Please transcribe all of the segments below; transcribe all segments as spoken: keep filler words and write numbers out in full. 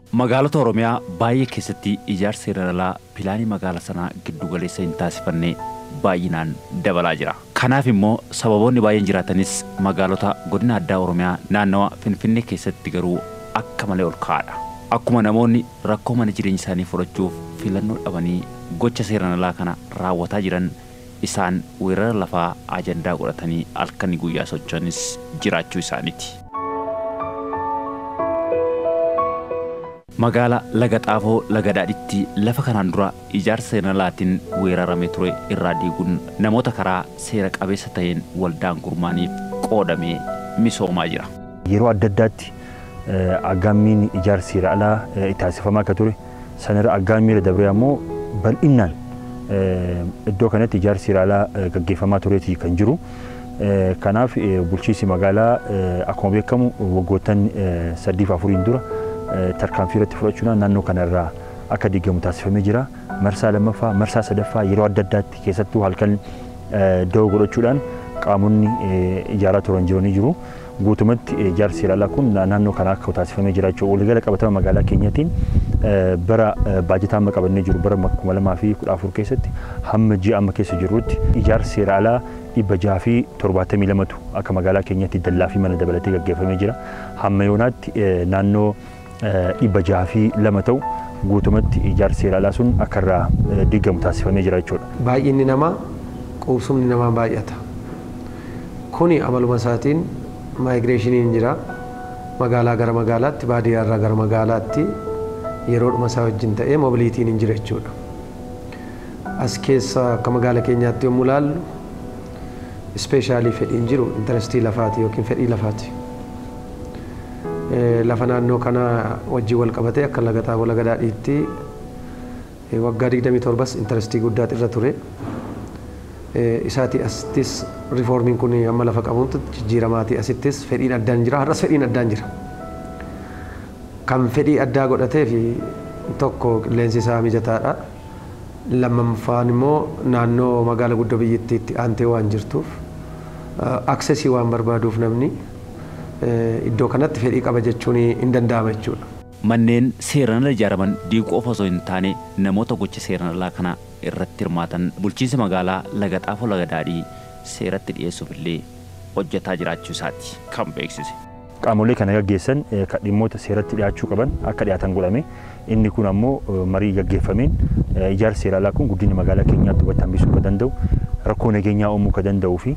Magaalota Oromiyaa baay'ee keessatti ijaarsa seeraan alaa pilaanii magaalaa sanaa giddu galeessa hin taasifamne baay'inaan dabalaa jira. Kanaaf immoo sababoonni baay'een jiraatanis magaalota godina addaa Oromiyaa naannawa Finfinnee keessatti garuu akka malee ol ka'aadha. Akkuma namoonni rakkoo mana jireenya isaanii furachuuf filannoo dhabanii gocha seeraan alaa kana raawwataa jiran isaan weerara lafaa ajandaa godhatanii halkanii guyyaa socho'anis jiraachuu isaaniiti. Magaala Laga Xaafoo Laga Daadhiitti lafa kanaan dura ijaarsa seeraan alaatiin weeraramee ture irraa diiguun namoota karaa seera qabeessa ta'een waldaan gurmaaniif qoodamee misoomaa jira. Yeroo adda addaatti aggaammiin ijaarsa seeraan alaa taasifamaa akka ture sanarra aggaammiirra dabree ammoo bal'inaan iddoo kanatti ijaarsa seeraan alaa gaggeeffamaa tureeti kan jiru. Kanaaf bulchiinsi magaalaa akkuma beekamu waggoottan sadiif afuriin dura tarkaanfii irratti fudhachuudhaan naannoo kanarraa akka diigamu taasifamee jira. Marsaa lammaffaa, marsaa sadaffaa yeroo adda addaatti keessattuu halkan da'oo godhachuudhaan qaamonni ijaaraa turan jiranii jiru. Guutumatti ijaarsi seeraan alaa kun naannoo kana akka taasifamee jira jechuudha. Waliigala qabatama magaalaa keenyaatiin bara baajataa amma qabannee jiru bara kuma lamaa fi kudha afur keessatti hamma ji'a amma keessa jirutti ijaarsi seeraan alaa dhibba jaha fi torbaatamii lamatu akka magaalaa keenyatti dallaa fi mana dabalatee gaggeeffamee jira. Hamma yoonaatti naannoo dhibba jaha fi lama ta'u guutumatti ijaarsi seeraan alaa sun akka irraa diigamu taasifamee jira jechuudha. Baay'inni namaa quubsumni namaa baay'ata. Kuni amaluma isaatiin maayigireeshiniin jira. Magaalaa gara magaalaatti, baadiyyaa irraa gara magaalaatti yeroodhuma isaa wajjin ta'ee moobiliitiin hin jira jechuudha. As keessa akka magaalaa keenyaatti yommuu ilaallu ispeeshaalii fedhiin jiru intarestii lafaati yookiin fedhii lafaati. Lafa naannoo kana wajjin wal qabatee akka Laga Xaafoo Laga Daadhiitti waggaa digdamii torbas intarestii guddaatu irra ture. Isaati asittis riiformiin kun amma lafa qabuutti jijjiiramaati asittis fedhiin addaan jira. Har'as fedhiin addaan jira. Kan fedhii addaa godhatee fi tokko qilleensi isaa mijataadha. Lammaffaan immoo naannoo magaala guddoo biyyattiitti aantee waan jirtuuf aksesii waan barbaaduuf namni iddoo kanatti fedhii qaba jechuun hin danda'ama jechuudha. Manneen seeraan alaa ijaaraman diiguu qofa osoo hin taane namoota gocha seeraan alaa kana irratti hirmaatan bulchiinsa magaalaa Laga Xaafoo Laga Daadhii seeratti dhiyeessuuf illee hojjetaa jiraachuu isaati kan beeksise. Qaamolee kana gaggeessan kan dhimmoota seeratti dhiyaachuu qaban akka dhiyaatan godhame. Inni kun ammoo marii gaggeeffameen ijaarsi seeraan alaa kun guddina magaalaa keenyaatti hubatti hambisuu akka danda'u, rakkoo nageenyaa uumuu akka danda'uu fi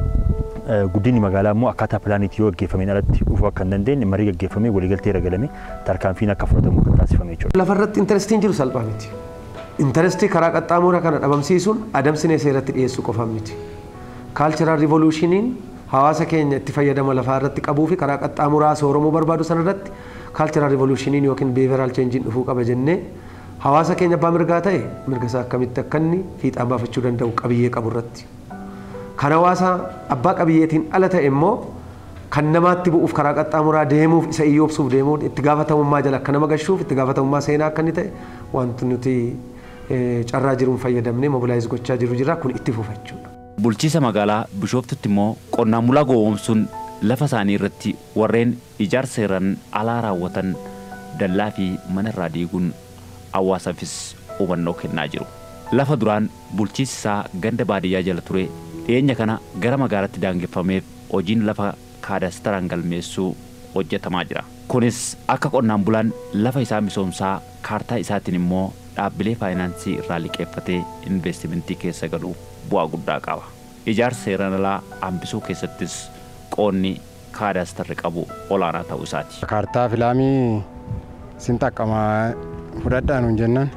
guddinni magaalaa immoo akkaataa pilaaniitti yoo gaggeeffameen alatti dhufuu akka hin dandeenye marii gaggeeffamee waliigaltee irra galamee tarkaanfiin akka fudhatamu kan taasifame jechuudha. Lafarratti intarestiin jiru salphaa miti. Intarestii karaa qaxxaamuraa kana dhabamsiisuun adamsinee seeratti dhiyeessuu qofa miti. Kaalchiraal rivolushiniin hawaasa keenya itti fayyadama lafaa irratti qabuu fi karaa qaxxaamuraa sooromuu barbaadu sanarratti kaalchiraal rivolushiniin yookiin biheeviraal cheenjiin dhufuu qaba jennee hawaasa keenya abbaa mirgaa ta'e mirga isaa akkamitti akka inni fiixaan baafachuu danda'u qabiyyee qabu irratti. Kan hawaasa abbaa qabiyyeetiin ala ta'e immoo kan namaatti bu'uuf karaa qaxxaamuraa deemuuf isa iyyoobsuuf deemuun itti gaafatamummaa jala akka nama gashuuf itti gaafatamummaa seenaa akka inni ta'e wanti nuti carraa jiruun fayyadamnee mobilaayiz gochaa jiru jira kun itti fufa jechuudha. Bulchiinsa magaalaa Bishooftutti immoo qonnaan bulaa gowwoomsuun lafa isaanii irratti warreen ijaarsa seeraan alaa raawwatan dallaa fi mana irraa diiguun hawaasaafis hubannoo kennaa jiru. Lafa duraan bulchiinsi isaa ganda baadiyyaa jala ture dhiyeenya kana gara magaalaatti daangeffameef hojiin lafa kaadastaraan galmeessuu hojjetamaa jira. Kunis akka qonnaan bulaan lafa isaa misoomsaa kaartaa isaatiin immoo dhaabbilee faayinaansii irraa liqeeffatee investimentii keessa galu bu'aa guddaa qaba. Ijaarsa seeraan alaa hambisuu keessattis qoonni kaadastarri qabu olaanaa ta'uu isaati. Kaartaa filaamii sin xaqqama fudhadhaan hin jennan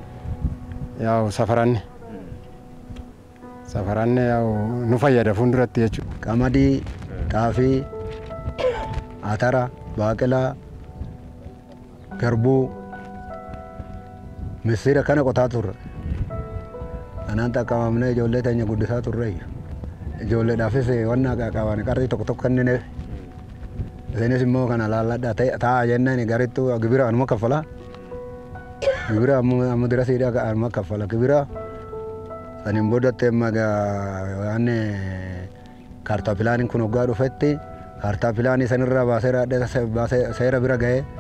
yaa'u safaranne safaranne yaa'u nu fayyada fuulduratti jechuudha. Qamadii, xaafii, atara, baaqelaa, garbuu, misira kana qotaa turre. Kanaan xaqqamamnee ijoollee teenya guddisaa turre. Ijoolleedhaafis wanna qaqqaban qarrii tokko tokko kennineef. Isinis immoo kana laalladhaa taa'aa jennaan garittuu gibira anuma kaffala. Gibira amma dira siidhaa anuma kaffala. Gibira saniin booddatti amma waan kaartaa pilaaniin kun hoggaa dhufetti kaartaa pilaanii sanirraa baasee seera bira ga'ee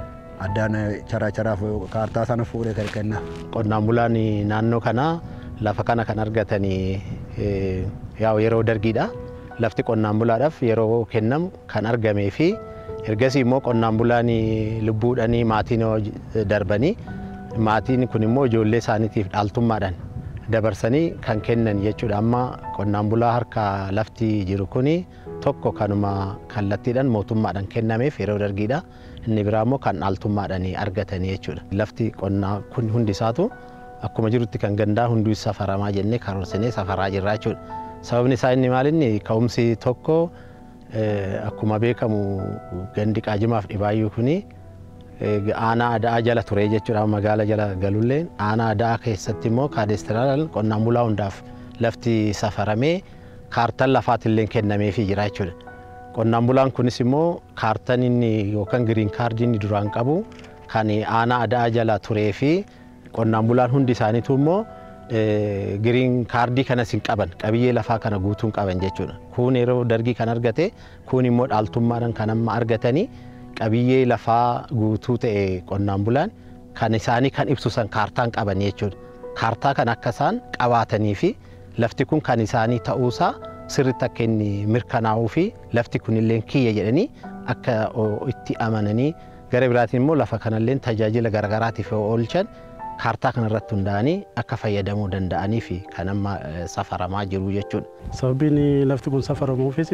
addaan charaa charaa kaartaa sana fuudhee kan kennaaf. Qonnaan bulaan naannoo kanaa lafa kana kan argatanii yaa yeroo dargiidha. Lafti qonnaan bulaadhaaf yeroo kennamu kan argamee fi ergasii immoo qonnaan bulaan lubbuudhaan maatiin darbanii maatiin kun immoo ijoollee isaaniitiif dhaaltummaadhaan dabarsanii kan kennan jechuudha. Amma qonnaan bulaa harka lafti jiru kun tokko kanuma kallattiidhaan mootummaadhaan kennameef yeroo dargiidha. Inni biraa immoo kan dhaaltummaadhaan argatanii jechuudha. Lafti qonnaa kun hundi isaatu akkuma jirutti kan gandaa hunduu safaramaa jennee karoorsinee safaraa jirra jechuudha. Sababni isaa inni maalinni ka'umsi tokko akkuma beekamu gandi qaajimaaf dhibaayyuu kuni aanaa aadaa jala ture jechuudha. Magaala jala galullee aanaa aadaa keessatti immoo kaadestiraal qonnaan bulaa hundaaf lafti safaramee kaartaan lafaatillee kennameefii jira jechuudha. Qonnaan bulaan kunis immoo kaartaan inni yookaan giriin kaardii inni duraan qabu kan aanaa aadaa jala turee fi qonnaan bulaan hundi isaaniitu immoo giriin kaardii kanas hin qaban qabiyyee lafaa kana guutuun qaban jechuudha. Kun yeroo dargii kan argate kun immoo dhaaltummaadhaan kan amma argatanii qabiyyee lafaa guutuu ta'e qonnaan bulaan kan isaanii kan ibsu san kaartaan qaban jechuudha. Kaartaa kan akka isaan qabaatanii fi lafti kun kan isaanii ta'uusaa sirriitti akka inni mirkanaa'uu fi lafti kunillee kiyya jedhanii akka itti amananii gara biraatiin immoo lafa kanallee tajaajila garagaraatiif oolchan kaartaa kanarratti hundaa'anii akka fayyadamuu danda'anii fi kan amma safaramaa jiru jechuudha. Sababiin lafti kun safaramuufis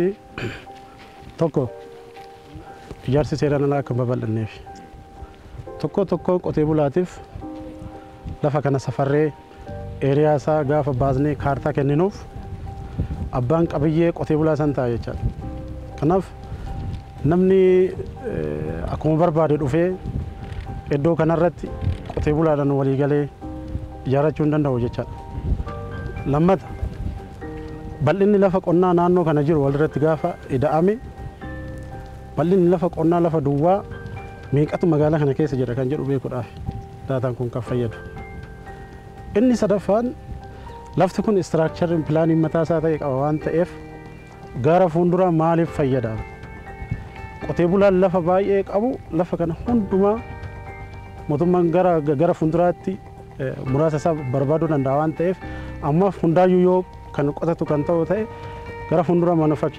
tokko ijaarsi seeraan alaa akka babal'anneef tokko tokko qotee bulaatiif lafa kana safarree eeriyaa isaa gaafa baasnee kaartaa kenninuuf abbaan qabiyyee qotee bulaa san ta'a jechaadha. Kanaaf namni akkuma barbaade dhufee iddoo kanarratti qotee bulaadhaan walii galee ijaarrachuu hin danda'u jechaadha. Lammata bal'inni lafa qonnaa naannoo kana jiru walirratti gaafa ida'ame bal'inni lafa qonnaa lafa duwwaa meeqatu magaalaa kana keessa jira kan jedhu beekuudhaaf daataan kun kan fayyadu. Inni sadaffaan lafti kun istiraakchariin pilaaniin mataa isaa ta'e qaba waan ta'eef gara fuulduraa maaliif fayyada? Qotee bulaan lafa baay'ee qabu lafa kana hundumaa mootummaan gara gara fuulduraatti muraasa isaa barbaaduu danda'a waan ta'eef ammaaf hundaayyuu yoo kan qotatu kan ta'u ta'e gara fuulduraa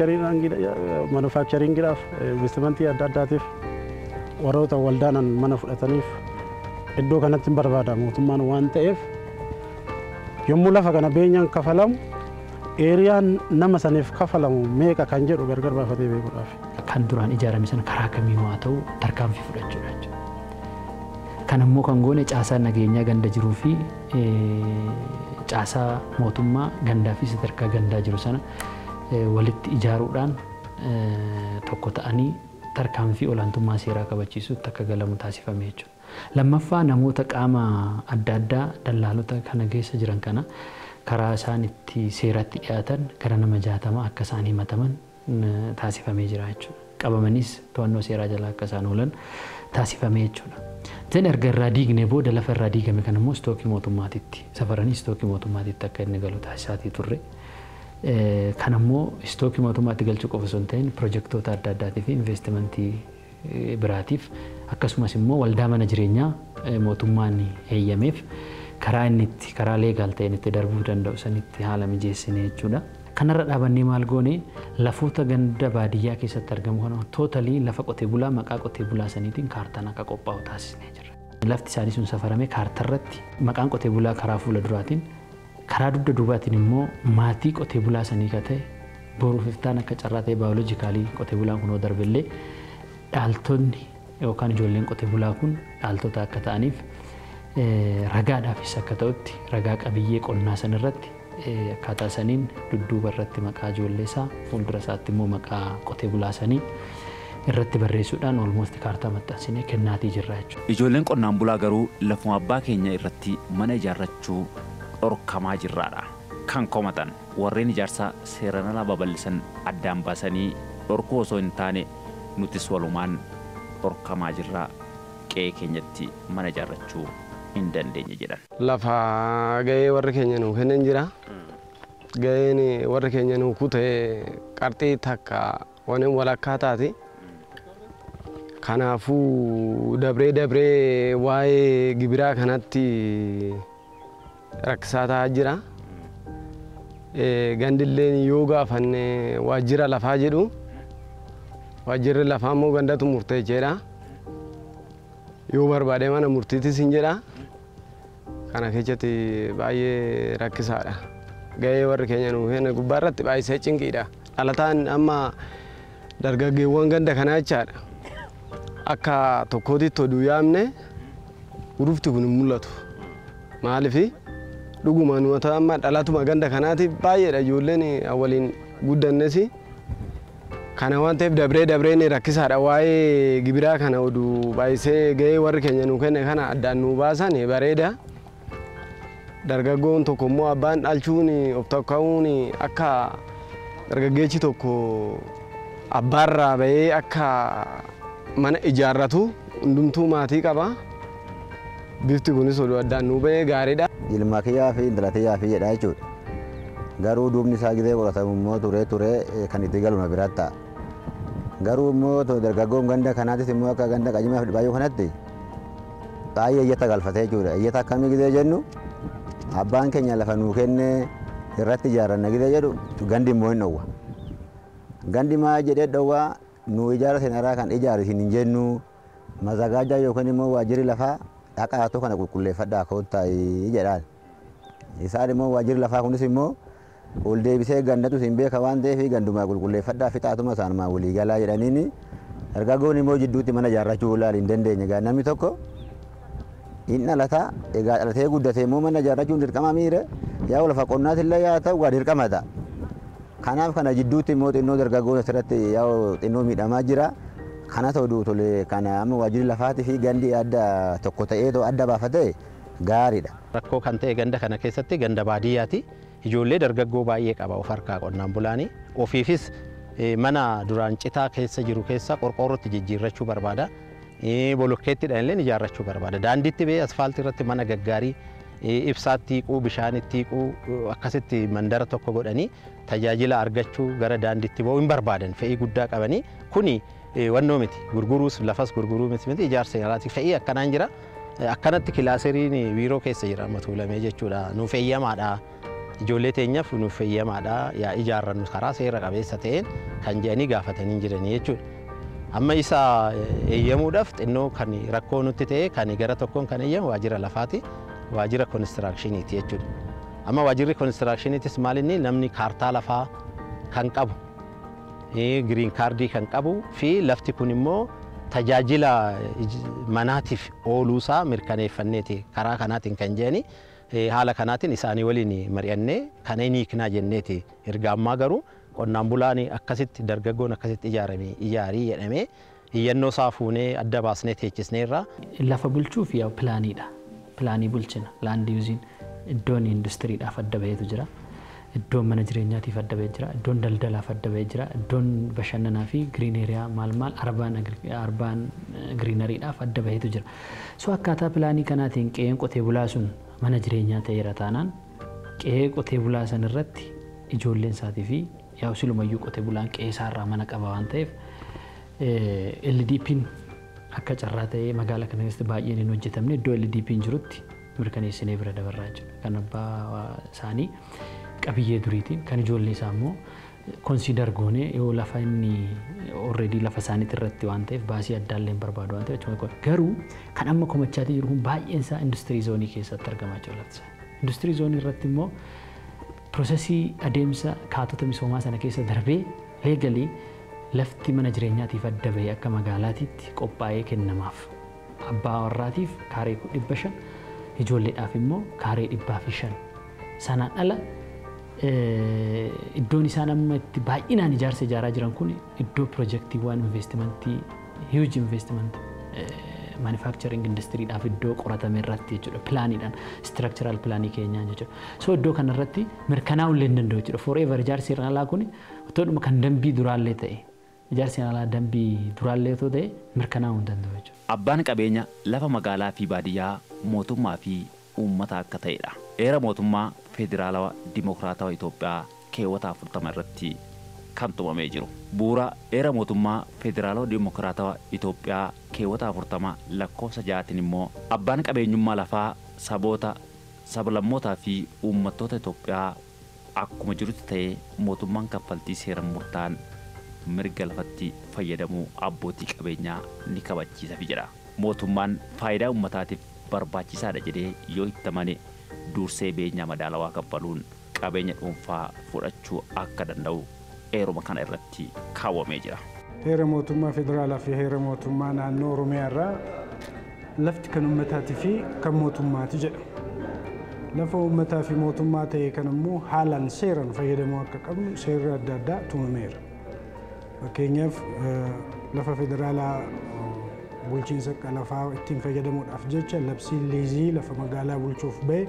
manufaaktcharingiidhaaf investimentii adda addaatiif warroota waldaanaan mana fudhataniif iddoo kanatti barbaada mootummaan waan ta'eef yommuu lafa kana beenyaan kafalamu eeriyaan nama saniif kafalamu meeqa kan jedhu gargar baafatee beekuudhaaf. Kan duraan ijaarame sana karaa kamiin haa ta'u tarkaanfii fudhachuudha jechuudha. Kan immoo kan goone caasaa nageenyaa ganda jiruu fi caasaa mootummaa gandaa fi sadarkaa gandaa jiru sana walitti ijaaruudhaan tokko ta'anii tarkaanfii olaantummaa seeraa kabachiisuutti akka galamu taasifame jechuudha. Lammaffaa namoota qaama adda addaa dallaalota kana keessa jiran kana karaa isaan itti seeratti dhiyaatan gara nama jaatamaa akka isaan himataman taasifamee jira jechuudha. Qabamanis to'annoo seeraa jala akka isaan oolan taasifamee jechuudha. Zeen erga irraa diigne booda lafa irraa diigame kan immoo istookii mootummaatitti safaranii istookii mootummaatitti akka inni galu taasisaatii turre. Kan immoo istookii mootummaatti galchuu qofa osoo hin ta'in pirojektoota adda addaatii fi investimentii biraatiif akkasumas immoo waldaa mana jireenyaa mootummaan eeyyameef karaa inni itti karaa leegaal ta'een itti darbuu danda'u sanitti haala mijeessine jechuudha. Kanarra dhaabannee maal goone lafoota ganda baadiyyaa keessatti argamu kana tootalii lafa qotee bulaa maqaa qotee bulaa saniitiin kaartaan akka qophaa'u taasisnee jirra. Lafti isaanii sun safarame kaartarratti maqaan qotee bulaa karaa fuula duraatiin karaa dugda duubaatiin immoo maatii qotee bulaa sanii ka ta'e boruuf iftaan akka carraa ta'e baayoloojikaalii qotee bulaan kunoo darbillee dhaaltonni yookaan ijoolleen qotee bulaa kun dhaaltota akka ta'aniif ragaadhaafis akka ta'utti ragaa qabiyyee qonnaa sanirratti akkaataa saniin dudduuba irratti maqaa ijoollee isaa fuuldura isaatti immoo maqaa qotee bulaa sanii irratti barreessuudhaan olmoosti kaartaa maxxansinee kennaatii jirra jechuudha. Ijoolleen qonnaan bulaa garuu lafuma abbaa keenya irratti mana ijaarrachuu dhorkamaa jirraadha. Kan komatan warreen ijaarsa seeraan alaa babal'isan addaan baasanii dhorkuu osoo hin taane nutis walumaan dhorkamaa jirraa qe'ee keenyatti mana ijaarrachuu hin dandeenye jedhan. Lafa ga'ee warri keenya nuu kennan jira. Ga'een warri keenya nuu kutee qarxii takka waan walakkaa taati. Kanaafuu dabree dabree waa'ee gibiraa kanatti rakkisaa ta'aa jira. Gandilleen yoo gaafanne waajjira lafaa jedhu waajjirri lafaa immoo gandatu murteesseedha. Yoo barbaade mana murtiitis hin jedha. Kana keessatti baay'ee rakkisaadha. Gahee warri keenya nuuf kennan gubbaa irratti baay'isee cinqiidha. Dhalataan amma dargaggeewwan ganda kanaa jechaadha. Akka tokkootitti oduu yaamne urufti kun hin mul'atu. Maaliif dhuguma nuti amma dhalatuma ganda kanaati baay'eedha ijoolleen waliin guddannes. Kana waan ta'eef dabree dabreen rakkisaadha. Waa'ee gibiraa kana oduu baay'isee gahee warri keenya nuuf kenne kana addaan nu baasan bareeda. Dargaggoon tokko immoo abbaan dhalchuun of tokkoon akka dargaggeechi tokko abbaarraa bahee akka mana ijaarratu hundumtuu maatii qaba. Bifti kunis oduu addaan nu bahee gaariidha. Ilma kiyyaa fi intala kiyyaa fi jedhaa jechuudha. Garuu duubni isaa gidee qoratamu immoo turee turee kan itti galu na biraatti ta'a. Garuu immoo dargaggoon ganda kanaatis immoo akka ganda qajimaa fi baay'oo kanatti baay'ee iyyata galfatee jechuudha. Iyyata akkamii gidee jennu abbaan keenya lafa nuu kenne irratti ijaarranna gidee jedhu gandi immoo hin dhowwa. Gandi maa jedhee dhowwa nu ijaara seenaraa kan ijaarisin hin jennu mazagaajaa yookaan immoo waajjirri lafaa dhaqaatu kana qulqulleeffadhaa koottaa jedhaan. Isaan immoo waajjirri lafaa kunis immoo ol deebisee gandatu hin beeka waan ta'eef gandumaa qulqulleeffadhaa fixaatuma isaanumaa walii galaa jedhaniini dargaggoon immoo jidduutti mana ijaarrachuu ilaali hin dandeenye gaa namni tokko hin dhalataa egaa dhalatee guddatee immoo mana ijaarrachuun dirqama miire yaa lafa qonnaas illee yaa ta'u waa dirqama ta'a. Kanaaf kana jidduutti immoo xinnoo dargaggoon asirratti yaa xinnoo miidhamaa jira. Kana ta'uu tole kana amma waajjirri lafaatii fi gandi adda tokko ta'ee adda baafatee gaariidha. Rakkoo kan ta'e ganda kana keessatti ganda baadiyyaati. Ijoollee dargaggoo baay'ee qaba of harkaa qonnaan bulaanii. Ofiifis mana duraan citaa keessa jiru keessa qorqoorrootti jijjiirrachuu barbaada. Bolokkeettidhaan illee ijaarrachuu barbaada. Daandiitti ba'ee asfaaltii irratti mana gaggaarii ibsaatti hiiquu bishaanitti hiiquu akkasitti mandara tokko godhanii tajaajila argachuu gara daandiitti ba'uu hin barbaadan fe'ii guddaa qabanii kuni wannoo miti gurguruus lafas gurguruu miti ijaarsa alaati fe'ii akkanaan jira. Akkanatti kilaaseriin biiroo keessa jira matuulamee jechuudha. Nuuf eeyyamaadha. Ijoollee teenyaaf nuuf eeyyamaadha. Yaa ijaarrannu karaa seera qabeessa ta'een kan jedhanii gaafatanii jiranii jechuudha. Amma isa eeyyamuudhaaf xinnoo kan rakkoo nutti ta'e kan gara tokkoon kan eeyyamu waajjira lafaati. Waajjira konistiraakshiniiti jechuudha. Amma waajjirri konistiraakshiniitis maalinni namni kaartaa lafaa kan qabu giriin kaardii kan qabu fi lafti kun immoo tajaajila manaatiif ooluusaa mirkaneeffanneeti karaa kanaatiin kan jedhani haala kanaatiin isaanii waliin mari'annee kan inni hiiknaa jenneeti erga ammaa garuu qonnaan bulaan akkasitti dargaggoon akkasitti ijaarame ijaarii jedhamee iyyannoo isaa fuunee adda baasnee teechisneerra. Lafa bulchuuf yaa pilaaniidha. Pilaanii bulchina laandi yuuziin iddoon industiriidhaaf adda baheetu jira. Iddoon mana jireenyaatiif adda bahee jira. Iddoon daldalaaf adda bahee jira. Iddoon bashannanaa fi giriin eeriyaa maal maal arbaan arbaan giriinariidhaaf adda baheetu jira. So akkaataa pilaanii kanaatiin qe'een qotee bulaa sun mana jireenyaa ta'eera taanaan qe'ee qotee bulaa san irratti ijoolleen isaatii fi yaa silumayyuu qotee bulaan qe'ee isaarraa mana qaba waan ta'eef L D P'n akka carraa ta'ee magaalaa kana keessatti baay'een hin hojjetamne iddoo L D P'n jirutti mirkaneessinee bira dabarraa jira. Kan abbaa isaanii qabiyyee duriitiin kan ijoollee isaa immoo konsiidar goonee yoo lafa inni already lafa isaaniitti irratti waan ta'eef baasii addaallee hin barbaadu waan ta'eef garuu kan amma komachaatii jiru kun baay'een isaa industirii zoonii keessatti argamaa jira lafti isaa. Industirii zoonii irratti immoo piroosesii adeemsa kaatota misoomaa sana keessa darbee leegalii lafti mana jireenyaatiif adda bahee akka magaalaatiitti qophaa'ee kennamaaf abbaa warraatiif kaaree dhibba shan ijoolleedhaaf immoo kaaree dhibbaa fi shan sanaan ala iddoon isaan amma itti baay'inaan ijaarsa ijaaraa jiran kun iddoo piroojeektiiwwan investimentii huge investment manufacturing industiriidhaaf iddoo qoratame irratti jechuudha pilaaniidhaan structural pilaanii keenyaan jechuudha. So iddoo kanarratti mirkanaa'uu illee hin danda'u jechuudha. Forever ijaarsi alaa kun otoo kan dambii duraallee ta'e ijaarsi alaa dambii duraallee otoo ta'e mirkanaa'uu hin danda'u jechuudha. Abbaan qabeenya lafa magaalaa fi baadiyyaa mootummaa fi uummata akka ta'edha. Eera mootummaa federaalawaa dimokiraatawaa Itoophiyaa keewwata afurtama irratti kan tumamee jiru. Bu'uura heera mootummaa federaalawaa dimokiraatawaa Itoophiyaa keewwata afurtama lakkoofsa ja'aatiin immoo abbaan qabeenyummaa lafaa saboota sablammootaa fi uummattoota Itoophiyaa akkuma jirutti ta'ee mootummaan kaffaltii seeraan murtaa'an mirga lafatti fayyadamuu abbootii qabeenyaa ni kabachiisa jedha. Mootummaan faayidaa uummataatiif barbaachisaadha jedhee yoo itti amane dursee beenyaa madaalawaa kaffaluun qabeenya dhuunfaa fudhachuu akka danda'u heeruma kana irratti kaawwamee jira. Heera mootummaa federaalaa fi heera mootummaa naannoo Oromiyaa irraa lafti kan uummataatii fi kan mootummaati jedha. Lafa uummataa fi mootummaa ta'e kan immoo haalaan seeraan fayyadamuu akka qabnu seerri adda addaa tumameera. Fakkeenyaaf lafa federaalaa bulchiinsa lafaa ittiin fayyadamuudhaaf jecha labsiin liizii lafa magaalaa bulchuuf bahe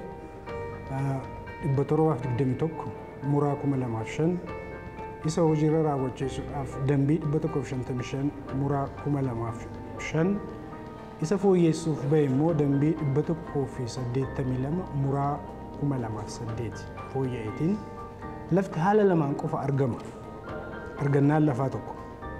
dhibba torbaaf digdamii tokko muraa kuma lamaaf shan isa hojiirra raawwachiisuudhaaf dambii dhibba tokkoof shantamii shan muraa kuma lamaaf shan isa fooyyeessuuf bahe immoo dambii dhibba tokkoo fi saddeettamii lama muraa kuma lamaaf saddeet fooyya'eetiin lafti haala lamaan qofa argama. Argannaan lafaa tokko.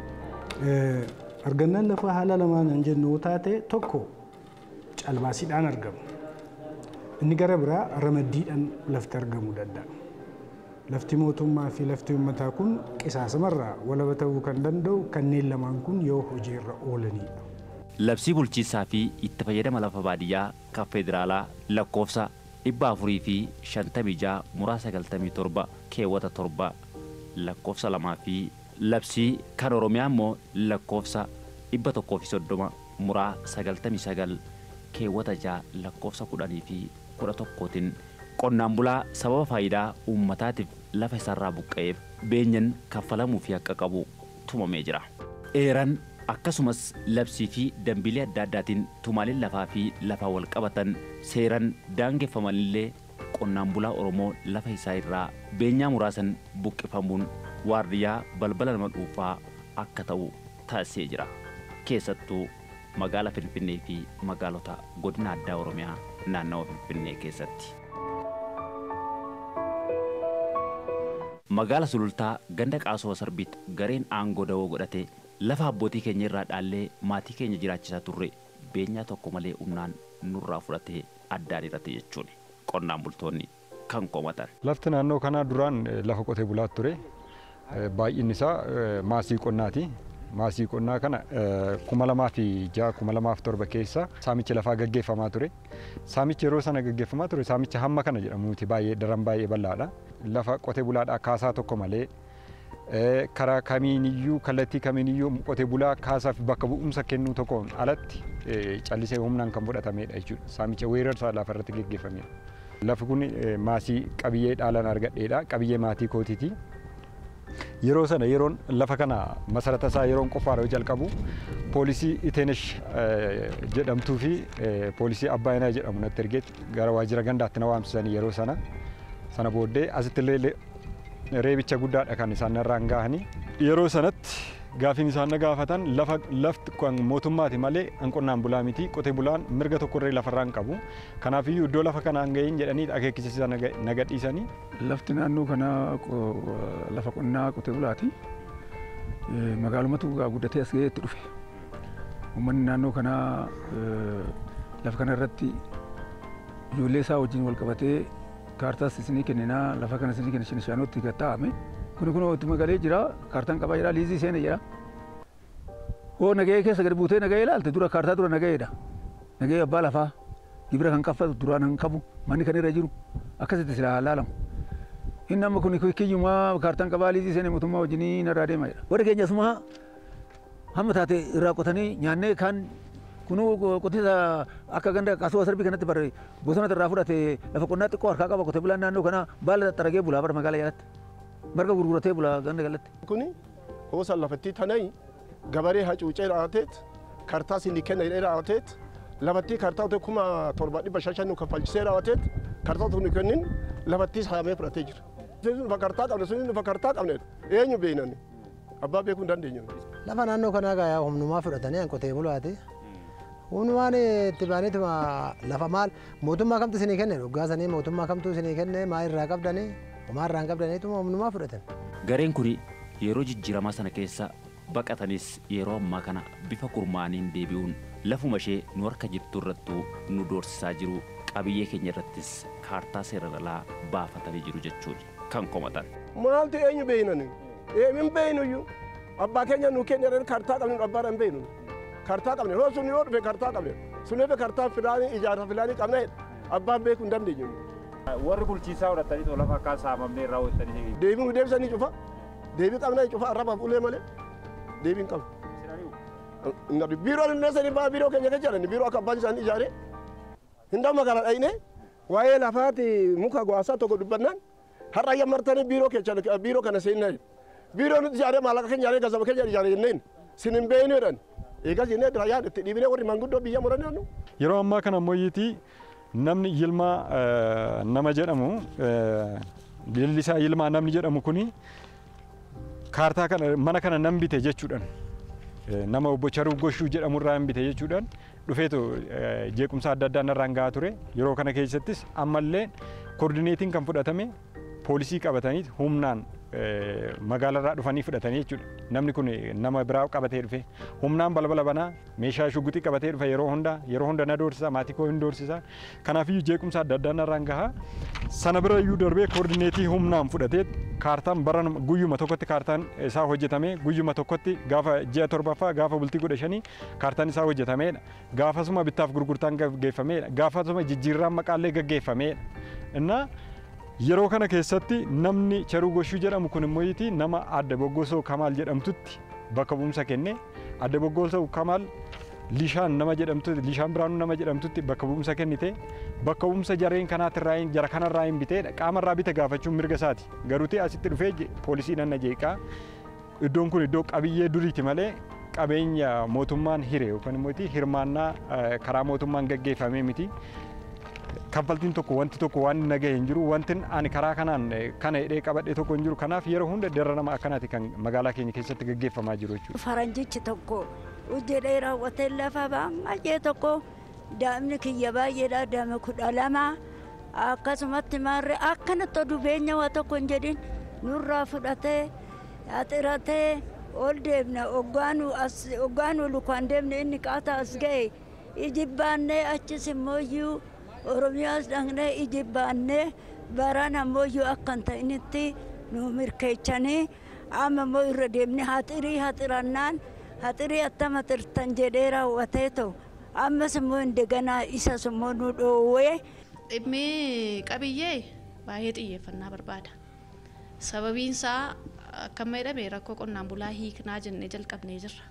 Argannaan lafaa haala lamaan hin jennu taate tokko calbaasiidhaan argama. Inni gara biraa ramaddiidhaan lafti argamuu danda'a. Lafti mootummaa fi lafti uummataa kun qisaasamarraa walaba ta'uu kan danda'u kanneen lamaan kun yoo hojiirra oolanidha. Labsii bulchiinsaa fi itti fayyadama lafa baadiyyaa kan federaalaa lakkoofsa dhibba afurii fi shantamii ja'a muraa sagaltamii torba keewwata torba lakkoofsa lamaa fi labsii kan Oromiyaa immoo lakkoofsa dhibba tokkoo fi soddoma muraa sagaltamii sagal keewwata ja'a lakkoofsa kudhanii fi kudha tokkootiin qonnaan bulaa sababa faayidaa uummataatiif lafa isaarraa buqqa'eef beenyan kaffalamuu fi akka qabu tumamee jira. Eeran akkasumas labsii fi dambiilee adda addaatiin tumaaleen lafaa fi lafaa wal qabatan seeran daangeffamanillee qonnaan bulaa Oromoo lafa isaa irraa beenyaa muraasan buqqifamuun waardiyyaa balbala nama dhuunfaa akka ta'u taasisee jira. Keessattuu magaalaa Finfinnee fi magaalota godina addaa Oromiyaa naannawa Finfinnee keessatti. Magaala Sulultaa ganda Qaasoo Sarbiit gareen aangoo dawoo godhate lafa abbootii keenya irraa dhaallee maatii keenya jiraachisaa turre beenyaa tokko malee humnaan nurraa fudhatee addaan irratti jechuun qonnaan bultoonni kan komatan. Lafti naannoo kanaa duraan lafa qotee bulaa ture. Baay'inni isaa maasii qonnaati. Maasii qonnaa kana kuma lamaa fi ja'a kuma lamaa fi torba keessa saamichi lafaa gaggeeffamaa ture. Saamichi yeroo sana gaggeeffamaa ture saamichi hamma kana jedhamuuti baay'ee daran baay'ee bal'aadha. Lafa qotee bulaadhaa kaasaa tokko malee karaa kamiiniyyuu kallattii kamiiniyyuu qotee bulaa kaasaaf bakka bu'umsa kennuu tokkoon alatti callisee humnaan kan fudhatamedha jechuudha. Saamicha weerarsaa lafa irratti gaggeeffamedha. Lafi kun maasii qabiyyee dhaalan argadheedha. Qabiyyee maatii kootiiti. Yeroo sana yeroon lafa kana masarata isaa yeroon qophaa'uu jalqabu poolisii Iteenesh jedhamtuu fi poolisii Abbaayinaa jedhamu natti ergeetti gara waajjira gandaatti na waamsisanii yeroo sana sana booddee asitti illee reebicha guddaadha kan isaan irraan gahanii. Yeroo sanatti gaafiin isaan na gaafatan lafa lafti kan mootummaati malee qonnaan bulaa miti qotee bulaan mirga tokkorree lafarraan qabu. Kanaafiyyuu iddoo lafa kanaan gahin jedhanii akeekisiisa na gadhiisanii. Lafti naannoo kanaa lafa qonnaa qotee bulaati. Magaalumatu guddatee as gaheetti dhufe. Uummanni naannoo kanaa lafa kana irratti ijoollee isaa wajjin wal qabatee kaartaas isinii kenninaa lafa kana isinii kenna shanishaanootti gatta'ame. Kuni kun itti magalee jira kaartaan qabaa jira liizii seena jira. Hoo nagahee keessa gadi buutee nagahee ilaalte dura kaartaa dura nagaheedha. Nagahee abbaa lafaa gibira kan kaffatu duraan kan qabu manni kan irra jiru akkasitti silaa laalamu. Inni amma kun kiyyumaa kaartaan qabaa liizii seena mootummaa wajjinii narraa deemaa jira. Warra keenya asuma hamma taate irraa qotanii nyaannee kan kunuu qotisa akka ganda Qaasoo Sarbii kanatti bare bosona irraa fudhate lafa qonnaa xiqqoo harkaa qaba qotee bulaan naannoo kanaa baala xaragee bulaa bara magaalaa jalatti. Marga gurguratee bulaa ganda galatti. Kuni hoosa lafatti tanai gabaree hacuucee raawwateet kaartaa sinii kenna jedhee raawwateet lafatti kaartaa ta'e kuma torba dhibba shan nu kaffalchisee raawwateet kaartaa ta'e nu kennin lafatti saamee fudhatee jira. Sun nufa kaartaa qabne sun nufa kaartaa qabne eenyu beeknani abbaa beekuu hin dandeenyu. Lafa naannoo kanaa gaa humnumaa fudhatanii qotee bulaati. Humnumaan itti baaniituma lafa maal mootummaa kamtu isinii kenne dhuggaasanii mootummaa kamtu isinii kenne maa irraa qabdanii homaa irraa hin qabdaniituma humnumaa fudhatan. Gareen kun yeroo jijjiiramaa sana keessa baqatanis yeroo ammaa kana bifa gurmaaniin deebi'uun lafuma ishee nu harka jirtu irrattuu nu doorsisaa jiru qabiyyee keenya irrattis kaartaa seeraan alaa baafatanii jiru jechuudha kan komatan. Maaltu eenyu beeynani? Eenyu hin beeynuyyuu. Abbaa keenya nu keenya kaartaa qabne abbaa hin beeynu. Kaartaa qabne yoo sun yoo dhufe kaartaa qabne sun eebe kaartaa filaanii ijaarsa filaanii qabne abbaan beekuu hin dandeenyu. Warri bulchiisaa fudhatanii tola fakkaa saamamnee irraa hojjetanii deebii nu deebisanii cufa deebii qabnaa cufa arrabaaf ulee malee deebii hin qabu. Biiroon illee sanii baa biiroo keenya keessa jedhani biiroo akka abbaan isaanii ijaare hin dhamma magaalaa dhayne waa'ee lafaati muka gwaasaa tokko dubbannaan har'a yammartanii biiroo keessa biiroo kana seenaa biiroo nuti ijaaree maallaqa keenya ijaaree gazaba keenya ijaaree jenneen sin hin beeynu jedhan eegas jennee dura yaada itti dhiibinee warri manguddoo biyya muranii yeroo ammaa kana ammoyyiitii namni Yilmaa nama jedhamu Lillisaa Yilmaa namni jedhamu kuni kaartaa kana mana kana nam bite jechuudhaan nama obbo Charuu Goshuu jedhamu irraa hin bite jechuudhaan dhufeetu jeequmsa adda addaa narraan gahaa ture yeroo kana keessattis ammallee koordineetiin kan fudhatame poolisii qabatanii humnaan magaalarraa dhufanii fudhatanii jechuudha. Namni kun nama biraa qabatee dhufe humnaan balbala banaa meeshaa shuguxii qabatee dhufe yeroo hunda yeroo hunda na doorsisa maatii koo hin doorsisa. Kanaafiyyuu jeequmsa adda addaa narraan gahaa sana bira iyyuu darbee koordineetii humnaan fudhatee kaartaan bara guyyuma tokkotti kaartaan isaa hojjetame guyyuma tokkotti gaafa ji'a torbaffaa gaafa bultii kudha shanii kaartaan isaa hojjetameedha. Gaafasuma bittaaf gurgurtaan gaggeeffameedha. Gaafasuma jijjiirraan maqaallee gaggeeffameedha. Innaa yeroo kana keessatti namni Charuu Goshuu jedhamu kun immoo nama Adde Boggosoo Kamaal jedhamtutti bakka bu'umsa kenne Adde Boggosoo Kamaal Lishaan nama jedhamtutti Lishaan Biraanuu nama jedhamtutti bakka bu'umsa kennite bakka bu'umsa jareen kanaatti irraa jara kanarraa hin bitee qaamarraa bite gaafachuun mirga isaati garuutii asitti dhufee poolisii nanna jeeqaa iddoon kun iddoo qabiyyee duriiti malee qabeenya mootummaan hire yookaan immoo hirmaannaa karaa mootummaan gaggeeffamee miti. Kaffaltiin tokko wanti tokko waan nagahee hin jiru wanti ani karaa kanaan kana hidhee qabadhee tokko hin jiru kanaaf yeroo hunda darra nama akkanaati kan magaalaa keenya keessatti gaggeeffamaa jiru jechuudha. Faranjichi tokko hojjedhee raawwatee lafa baay'ee tokko daa'imni kiyya baay'eedha daa'ima kudha lama akkasumatti maarree akkanatti oduu beenya waa tokko hin jedhin nurraa fudhatee haxiratee ol deemna oggaanuu lukaan deemne inni qaataa as ga'e ijibbaannee achis immooyyuu Oromiyaas dhaqnee ijibbaannee baraan ammoo akkan ta'initti nu mirkeechanii amma immoo irra deemnee haxirii haxirannaan haxirii attama xirtan jedhee raawwatee ta'u ammas immoo indeganaa isas immoo nu dhoowwee. Dhimmi qabiyyee baay'ee xiyyeeffannaa barbaada. Sababiin isaa akkam jedhame rakkoo qonnaan bulaa hiiknaa jennee jalqabnee jirra.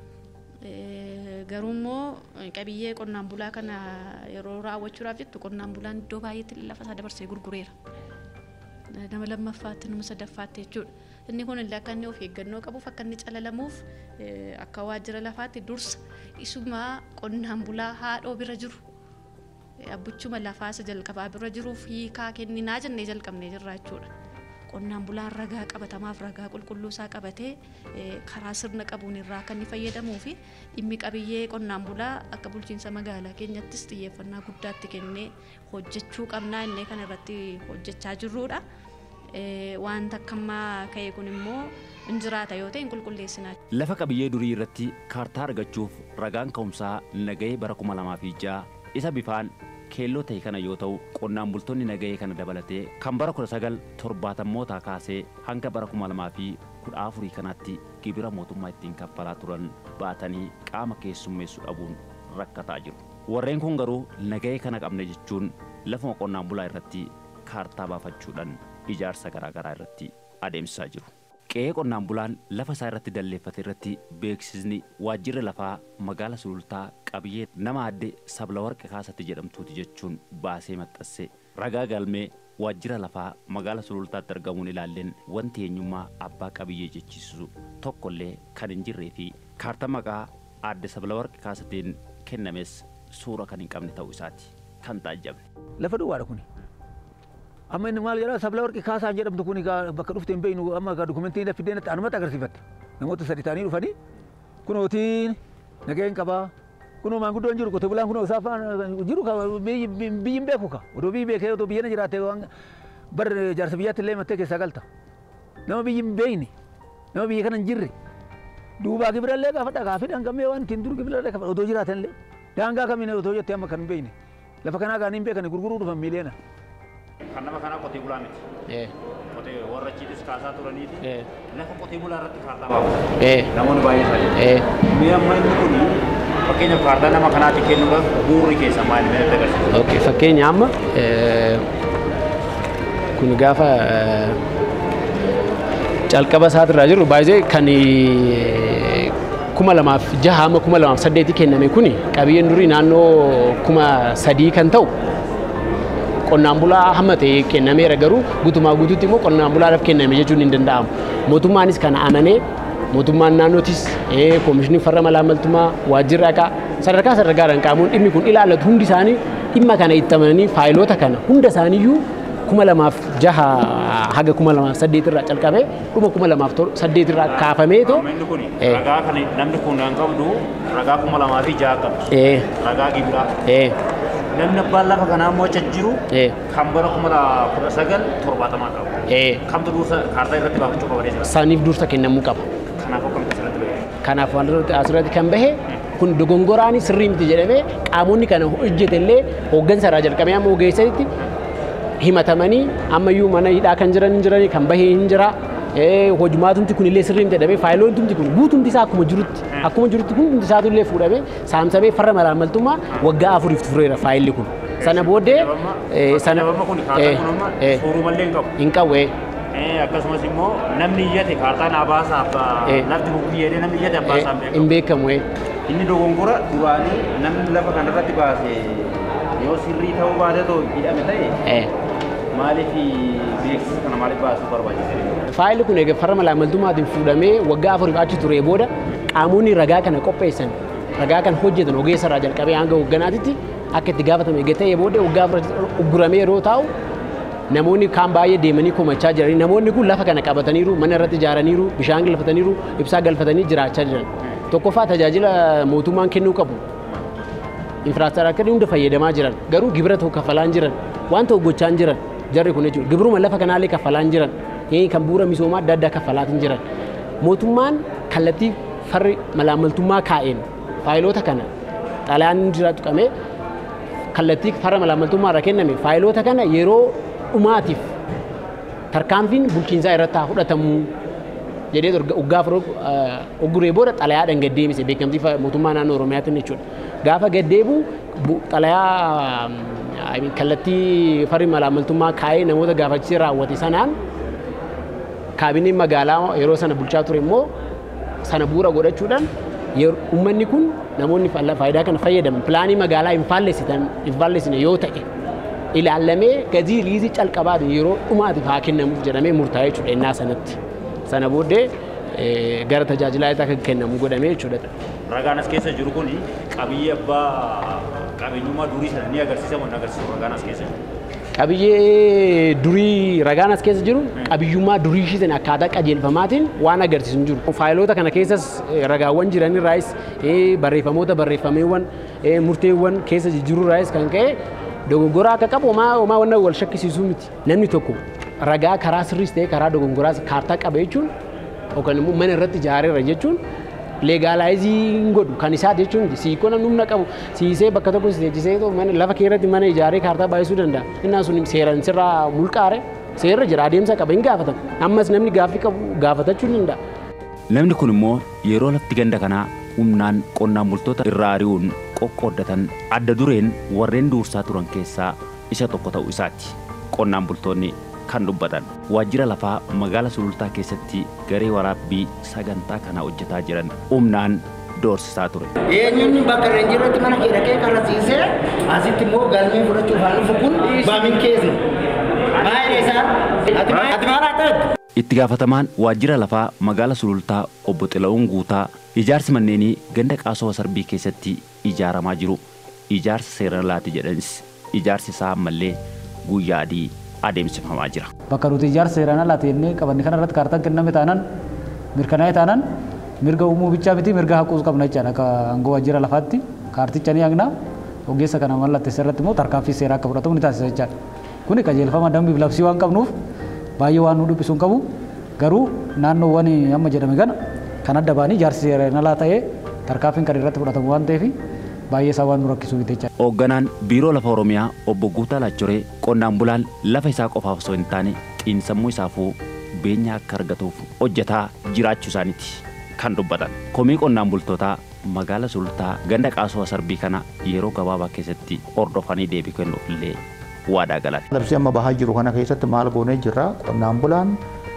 Garuu immoo qabiyyee qonnaan bulaa kana yeroo raawwachuudhaaf jettu qonnaan bulaan iddoo baay'eetti lafa isaa dabarsee gurgureera. Nama lammaffaatti nama sadaffaatti jechuudha. Inni kun illee akka inni of eeggannoo qabuuf akka inni calalamuuf akka waajjira lafaatti dursa isuma qonnaan bulaa haadhoo bira jiru abbuchuma lafaa isa jalqabaa bira jiruuf hiikaa kenninaa jennee jalqabnee jirra jechuudha. Qonnaan bulaan ragaa qabatamaaf ragaa qulqulluu isaa qabatee karaa sirna qabuun irraa akka inni fayyadamuu fi dhimmi qabiyyee qonnaan bulaa akka bulchiinsa magaalaa keenyattis xiyyeeffannaa guddaatti kennee hojjechuu qabnaa innee kan irratti hojjechaa jirrudha. Wanta akkammaa ka'e kun immoo hin jiraata yoo ta'e hin qulqulleessinaa. Lafa qabiyyee durii irratti kaartaa argachuuf ragaan ka'umsaa nagahee bara kuma lamaa fi ja'a isa bifaan keelloo ta'e kana yoo ta'u qonnaan bultoonni nagahee kana dabalatee kan bara kudha sagal torbaatamootaa kaasee hanga bara kuma lamaa fi kudha afurii kanaatti gibira mootummaa ittiin kaffalaa turan baatanii qaama keessummeessu dhabuun rakkataa jiru. Warreen kun garuu nagahee kana qabne jechuun lafuma qonnaan bulaa irratti kaartaa baafachuudhaan ijaarsa garaagaraa irratti adeemsisaa jiru. Qe'ee qonnaan bulaan lafa isaa irratti dalleeffate irratti beeksisni waajjirri lafaa magaala sulultaa qabiyyee nama Adde Sablawarqi Kaasatti jedhamtuuti jechuun baasee maxxansee ragaa galmee waajjira lafaa magaala sulultaatti argamuun ilaalleen wanti eenyummaa abbaa qabiyyee jechiisu tokkollee kan hin jirree fi kaartaa maqaa Adde Sablawarqi Kaasatiin kennames suura kan hin qabne ta'uu isaati kan taajjabne. Lafa duwwaadha kuni. Amma inni maal jedhaa Sablawarqi Kaasaan jedhamtu kuni bakka dhufte hin beeknu amma dokumentii lafa fiddeenatti anumatti agarsiifatte. Namoota sadi ta'anii dhufanii kunootiin nagaheen qabaa. Kunoo maanguddoon jiru qotee bulaan kunoo isaa jiru biyyi hin beeku ka. Odoo biyyi beekee odoo biyya na jiraate bar jaarsa biyyaatti illee mattee keessaa galta. Nama biyyi hin beekne nama biyya kana hin jirre duubaa gibirallee gaafadha gaafii dhangamee waan ittiin dur gibirallee gaafadha otoo jiraatanillee daangaa kamiin otoo jettee amma kan hin beekne lafa kanaa kaan hin beekne gurguruu dhufan miiliyoona. Kan nama kanaa qotee bulaa miti. Qotee warra achiitis kaasaa turaniiti. Lafa qotee bulaa irratti kaartaa baafamu. Namoonni baay'ee isaa Mee amma inni kun fakkeenyaaf kaartaa nama kanaatti kennuudhaaf bu'uurri keessa maali mee agarsiisa? Fakkeenya amma kun gaafa calqaba isaatirraa jiru baay'ee kan kuma lamaaf jaha amma kuma lamaaf saddeeti kenname kuni qabiyyeen durii naannoo kuma sadii kan ta'u qonnaan bulaa hamma ta'e kennameera garuu guutumaa guutuutti immoo qonnaan bulaadhaaf kenname jechuun hin danda'amu. Mootummaanis kana amanee mootummaan naannootis koomishinii farra malaamaltummaa waajjirri haqaa sadarkaa sadarkaadhaan qaamoon dhimmi kun ilaallatu hundi isaanii dhimma kana itti amananii faayiloota kana hunda isaaniiyyuu kuma lamaaf jaha haga kuma lamaaf saddeetirraa calqabee dhuma kuma lamaaf saddeetirraa kaafamee too. Ragaa kan namni kun kan qabdu ragaa kuma lamaa fi jaha qabdu. Ragaa gibiraa. Namni abbaan lafa kanaa immoo achi jiru kan bara kuma kudha sagal torbaatamaa qabu. Kamtu dursa kaartaa irratti baafachuu qaba jira. Saaniif dursa kennamuu qaba. Kanaaf akkamitti asirratti bahe? Kanaaf wantoota asirratti kan bahe kun dogongoraan sirrii miti jedhamee qaamonni kana hojjetellee hooggansa irraa jalqabee amma ogeessatti himatamanii ammayyuu mana hidhaa kan jiran hin jirani kan bahee hin jira. Hojmaatumti kun illee sirrii miti jedhamee faayiloontumti kun guutumti isaa akkuma jirutti akkuma jirutti hundi isaatu illee fuudhamee saamsamee farra malaamaltummaa waggaa afuriif tureera faayilli kun. Sana booddee sana suurumallee hin qabu. Hin qabu. Akkasumas immoo namni iyyate kaartaa naa baasaaf lafti bubbiyyee namni iyyate abbaasaa hin beekamu. Inni dogongora duraanii namni lafa kanarratti baase yoo sirrii ta'uu baate too hidhame ta'e maaliif beeksisa kana maaliif baasuu barbaachise? Faayilli kun egaa farra malaamaltummaatiin fuudhamee waggaa afuriif achi ture booda qaamonni ragaa kana qopheessan ragaa kana hojjetan ogeessa irraa jalqabee hanga hoogganaatitti akka itti gaafatame egaa ta'ee booda waggaa afur ugguramee yeroo taa'u namoonni kaan baay'ee deemanii komachaa jiranii namoonni kun lafa kana qabataniiru mana irratti ijaaraniiru bishaan galfataniiru ibsaa galfatanii jiraachaa jiran tokkoffaa tajaajila mootummaan kennuu qabu infraastiraakcharii hunda fayyadamaa jiran garuu gibira tokko kaffalaan jiran waan ta'u gochaan jiran jarri kun jechuudha gibiruma lafa kanaallee kaffalaan jiran kan bu'uura misoomaa adda addaa kaffalaatiin jiran mootummaan kallattii farri malaamaltummaa kaa'een faayiloota kana xalayaan jira tuqamee kallattii farra malaamaltummaa irra kenname faayiloota kana yeroo dhumaatiif tarkaanfiin bulchiinsaa irratti haa fudhatamu jedhee waggaa afur ogguree booda xalayaadhaan gad deebise beekamtii mootummaa naannoo Oromiyaatiin jechuudha. Gaafa gad deebi'u xalayaa kallattii farri malaamaltummaa kaa'ee namoota gaafachisee raawwate sanaan kaabineen magaalaa yeroo sana bulchaa ture immoo sana bu'uura godhachuudhaan uummanni kun namoonni faayidaa kana fayyadaman pilaanii magaalaa hin faallessine yoo ta'e ilaallamee gazii liizii calqabaatiin yeroo dhumaatiif haa kennamuuf jedhamee murtaa'ee jechuudha innaa sanatti. Sana booddee gara tajaajilaa akka kennamu godhamee jechuudha. Ragaan as keessa jiru kun qabiyyee abbaa qabeenyummaa durii sana ni agarsiisa moo agarsiisu ragaan as keessa jiru? Qabiyyee durii ragaan as keessa jiru qabiyyummaa durii shiisan akkaataa qajeelfamaatiin waan agarsiisu hin jiru. Faayiloota kana keessas ragaawwan jiranirraayis barreeffamoota barreeffameewwan murteewwan keessa jijjiirurraayis kan ka'e dogoggoraa akka qabu homaa wanna wal shakkisiisuu miti. Namni tokko ragaa karaa sirriis ta'ee karaa dogoggoraas kaartaa qaba jechuun yookaan immoo mana irratti ijaareera jechuun leegaalaayiziin godhu kan isaa jechuun siikoo namni humna qabu siisee bakka tokko siisee lafa kee irratti mana ijaaree kaartaa baay'isuu danda'a. Innaan sun seeraan sirraa mulqaare seerra jira adeemsa qaba hin gaafatan. Ammas namni gaaffii qabu gaafatachuu ni danda'a. Namni kun immoo yeroo lafti ganda kanaa humnaan qonnaan bultoota irraa ari'uun qoqqooddatan adda dureen warreen duursaa turan keessaa isa tokko ta'uu isaati. Qonnaan bultoonni kan dubbatan waajjira lafaa magaalaa Sulultaa keessatti garee waraabbii sagantaa kana hojjetaa jiran humnaan doorsisaa ture. Eenyuun bakka reenjiirratti mana kee dhaqee karrasiisee asitti immoo galmee fudhachuuf haa dhufu kun baamin keessa. Baay'ee isaa ati maalaa ta'e? Itti gaafatamaan waajjira lafaa magaalaa Sulultaa obbo Xila'uun Guutaa ijaarsi manneenii ganda Qaasoo Sarbii keessatti ijaaramaa jiru. Ijaarsa seeraan laati jedhanis ijaarsi isaa ammallee guyyaa adii adeemsifamaa jira. Bakka nuti ijaarsa seeraan laati jennee qabanne kana irratti kaartaan kenname taanaan mirkanaa'ee taanaan mirga uumuu bichaa miti mirga haquus qabna jechaadha. Akka aangoo waajjira lafaatti kaarticha ni haqna ogeessa kana mallatteessa irratti immoo tarkaanfii seeraa akka fudhatamu ni taasisa jechaadha. Kuni qajeelfama dambiif labsii waan qabnuuf baay'ee waan nu dhiphisu hin qabu. Garuu naannoowwan amma jedhame kana kan adda baanii ijaarsi seeraan alaa ta'ee tarkaanfiin kan irratti fudhatamu waan ta'eef baay'ee isaa waan nu rakkisuu jecha. Hoogganaan biiroo lafa Oromiyaa obbo Guutaa Laachoree qonnaan bulaan lafa isaa qofaaf osoo hin taane xiinsammuu isaafuu beenya akka argatuuf hojjetaa jiraachuu isaaniiti kan dubbatan. Komii qonnaan bultootaa magaala Sulultaa ganda Qaasoo Sarbii kana yeroo gabaabaa keessatti hordofanii deebii kennuuf illee waadaa galan. Labsii amma bahaa jiru kana keessatti maal goonee jirra qonnaan bulaan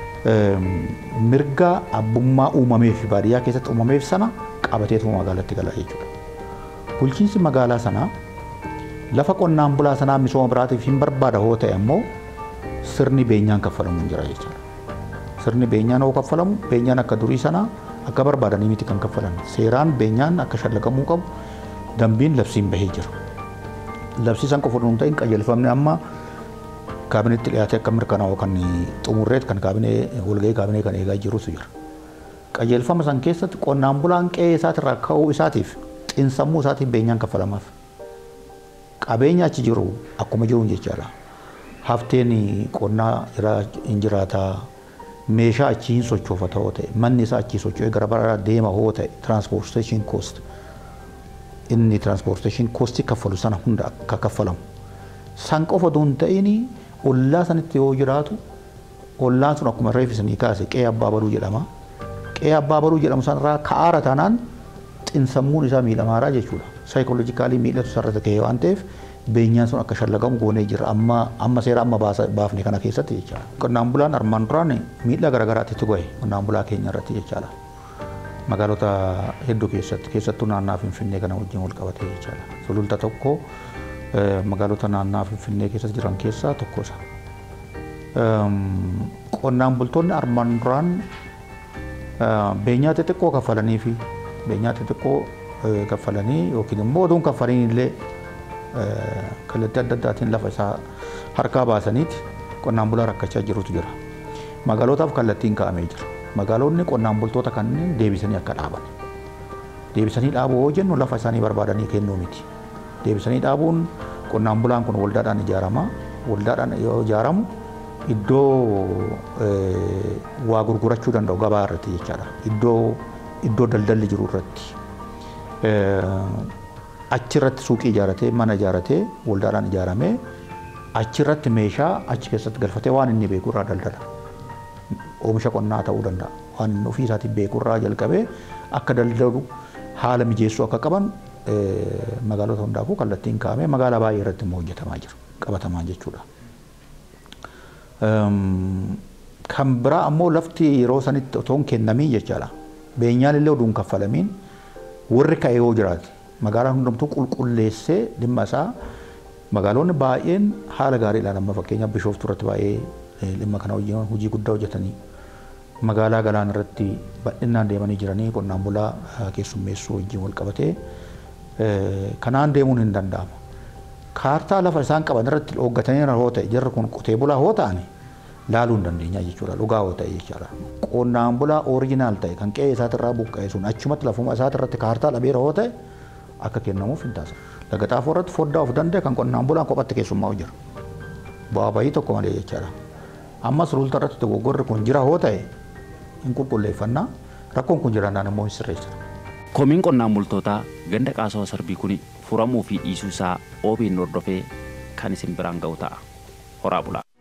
mirga abbummaa uumamee fi baadiyyaa keessatti uumameef sana qabateetu magaalatti gala jechuudha. Bulchiinsi magaalaa sanaa lafa qonnaan bulaa sanaa misooma biraatiif hin barbaada hoo ta'e ammoo sirni beenyaan kaffalamu hin jira jechuudha. Sirni beenyaan hoo kaffalamu beenyaan akka durii sanaa akka barbaadanii miti kan kaffalan. Seeraan beenyaan akka shallagamuu qabu dambiin labsiin bahee jira. Labsii san qofa dhuun ta'in qajeelfamni amma kaabineetti dhiyaatee akka mirkanaa'u kan xumurreet kan kaabinee walgahii kaabinee kan eegaa jirutu jira. Qajeelfama san keessatti qonnaan bulaan qe'ee isaatirraa ka'uu isaatiif xiinsammuu isaatiin beenyaan kaffalamaaf. Qabeenya achi jiru akkuma jiruun jechaadha. Hafteen qonnaa hin jiraataa meeshaa achi hin sochoofata hoo ta'e manni isaa achi socho'ee gara bara deema hoo ta'e transportation cost inni transportation cost kaffalu sana hunda akka kaffalamu. San qofa osoo hin ta'in ollaa sanitti yoo jiraatu ollaan sun akkuma reeffisanii kaase qe'ee abbaa baruu jedhama. Qe'ee abbaa baruu jedhamu sanarraa ka'aara taanaan xiinsammuun isaa miidhamaadha jechuudha. Saayikooloojikaalii miidhatu sararra gahee waan ta'eef beenyaan sun akka shallagamu goonee jira amma amma seera amma baafne kana keessatti jechaadha. Qonnaan bulaan armaan duraan miidhaa garaagaraatti itti gahe qonnaan bulaa keenya irratti jechaadha. Magaalota hedduu keessatti keessattuu naannaa Finfinnee kana wajjin wal qabatee jechaadha. Sululta tokko magaalota naannaa Finfinnee keessa jiran keessaa tokko isa. Qonnaan bultoonni armaan duraan beenyaa xixiqqoo kaffalanii fi beenyaa xixiqqoo kaffalanii yookiin immoo oduun kaffalanii illee kallattii adda addaatiin lafa isaa harkaa baasaniiti qonnaan bulaa rakkachaa jirutu jira. Magaalotaaf kallattiin kaa'amee jira. Magaalonni qonnaan bultoota kanneen deebisanii akka dhaaban. Deebisanii dhaabuu yoo jennu lafa isaanii barbaadanii kennuu miti. Deebisanii dhaabuun qonnaan bulaan kun waldaadhaan ijaarama. Waldaadhaan yoo ijaaramu iddoo waa gurgurachuu danda'u gabaa irratti jechaadha. Iddoo iddoo daldalli jiru irratti. Achirratti suuqii ijaaratee mana ijaaratee waldaadhaan ijaaramee achirratti meeshaa achi keessatti galfatee waan inni beeku irraa daldala. Oomisha qonnaa ta'uu danda'a. Waan inni ofii isaatiin beeku irraa jalqabee akka daldalu haala mijeessuu akka qaban magaalota hundaafuu kallattiin kaa'amee magaalaa baay'ee irratti immoo hojjetamaa jira. Qabatamaa jechuudha. Kan biraa ammoo lafti yeroo sanitti otoo hin kennamiin jechaadha. Beenyaan illee oduun kaffalamiin warri ka'ee yoo jiraate magaalaan hundumtuu qulqulleessee dhimma isaa magaalonni baay'een haala gaariidhaan amma fakkeenyaaf Bishooftuu irratti baay'ee dhimma kana wajjin hojii guddaa hojjetanii magaalaa galaan irratti bal'inaan deemanii jiranii qonnaan bulaa keessummeessuu wajjin wal qabatee kanaan deemuun hin danda'ama. Kaartaa lafa isaan qaban irratti hooggatanii hoo ta'e jarri kun qotee bulaa hoo ta'ani laaluu hin dandeenya jechuudha dhugaa hoo ta'e jechuudha. Qonnaan bulaa orijinaal ta'e kan qe'ee isaatirraa buqqa'e sun achumatti lafuma isaatirratti kaartaa dhabeera hoo ta'e akka kennamuuf hin taasisu. Laga Xaafoo irratti foddaa of danda'e kan qonnaan bulaan kophatti keessummaa'u jira. Bu'aa bahii tokko malee jechaadha. Amma Sululta irratti dogoggorri kun jira hoo ta'e hin qulqulleeffannaa rakkoon kun jiraannaan immoo hin sirreessina. Komiin qonnaan bultootaa ganda Qaasoo Sarbii kuni furamuu fi dhiisuu isaa O B N hordofee kan isin biraan ga'u ta'a. Horaa bulaa.